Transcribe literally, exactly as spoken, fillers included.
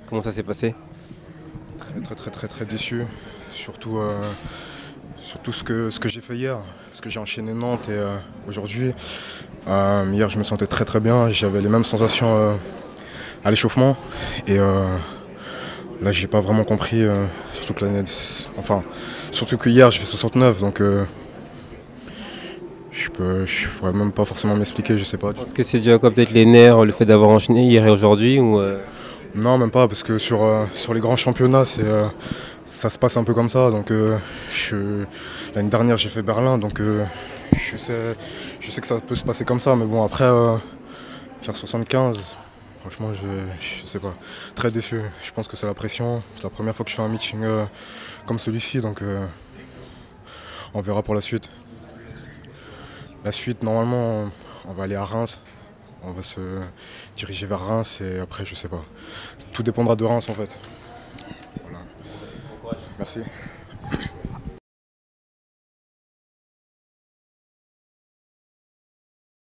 Comment ça s'est passé? Très très très très très déçu, surtout, euh, surtout ce que, ce que j'ai fait hier, parce que j'ai enchaîné Nantes et euh, aujourd'hui. Euh, hier je me sentais très très bien, j'avais les mêmes sensations euh, à l'échauffement et euh, là j'ai pas vraiment compris, euh, surtout que l'année, enfin surtout que hier je fais soixante-neuf donc euh, je peux, je pourrais même pas forcément m'expliquer, je sais pas. Est-ce que c'est dû à quoi, peut-être les nerfs, le fait d'avoir enchaîné hier et aujourd'hui ou euh, Non, même pas, parce que sur, euh, sur les grands championnats, c'est, euh, ça se passe un peu comme ça. Donc, euh, je- l'année dernière, j'ai fait Berlin, donc euh, je, sais, je sais que ça peut se passer comme ça. Mais bon, après, euh, faire soixante-quinze, franchement, je, je sais pas. Très déçu. Je pense que c'est la pression. C'est la première fois que je fais un meeting euh, comme celui-ci, donc euh, on verra pour la suite. La suite, normalement, on va aller à Reims. On va se diriger vers Reims et après, je sais pas. Tout dépendra de Reims en fait. Voilà. Merci.